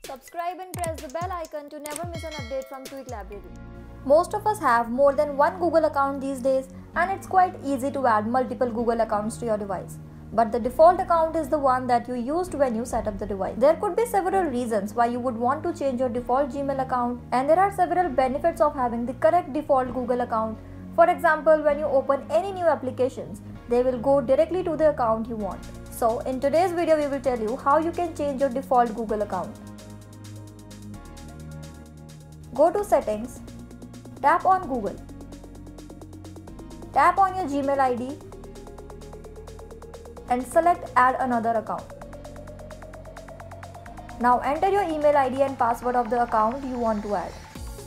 Subscribe and press the bell icon to never miss an update from Tweak Library. Most of us have more than one Google account these days, and it's quite easy to add multiple Google accounts to your device. But the default account is the one that you used when you set up the device. There could be several reasons why you would want to change your default Gmail account, and there are several benefits of having the correct default Google account. For example, when you open any new applications, they will go directly to the account you want. So, in today's video, we will tell you how you can change your default Google account. Go to Settings, tap on Google, tap on your Gmail ID and select Add another account. Now enter your email ID and password of the account you want to add.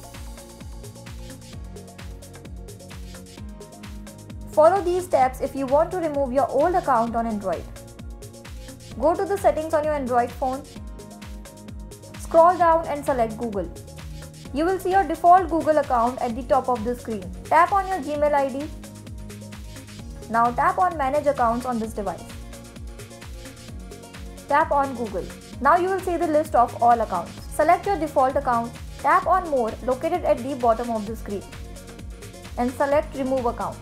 Follow these steps if you want to remove your old account on Android. Go to the settings on your Android phone, scroll down and select Google. You will see your default Google account at the top of the screen. Tap on your Gmail ID. Now tap on Manage Accounts on this device. Tap on Google. Now you will see the list of all accounts. Select your default account, tap on More located at the bottom of the screen and select Remove Account.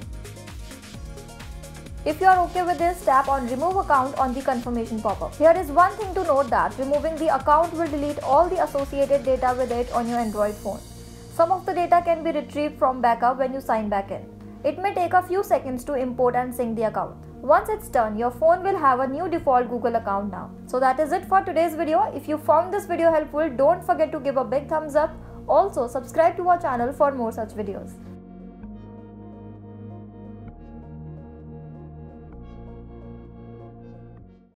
If you are okay with this, tap on Remove Account on the confirmation pop-up. Here is one thing to note that removing the account will delete all the associated data with it on your Android phone. Some of the data can be retrieved from backup when you sign back in. It may take a few seconds to import and sync the account. Once it's done, your phone will have a new default Google account now. So that is it for today's video. If you found this video helpful, don't forget to give a big thumbs up. Also, subscribe to our channel for more such videos.